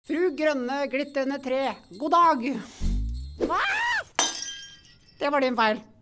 Fru grønne glitrende tre, god dag! Det var din feil.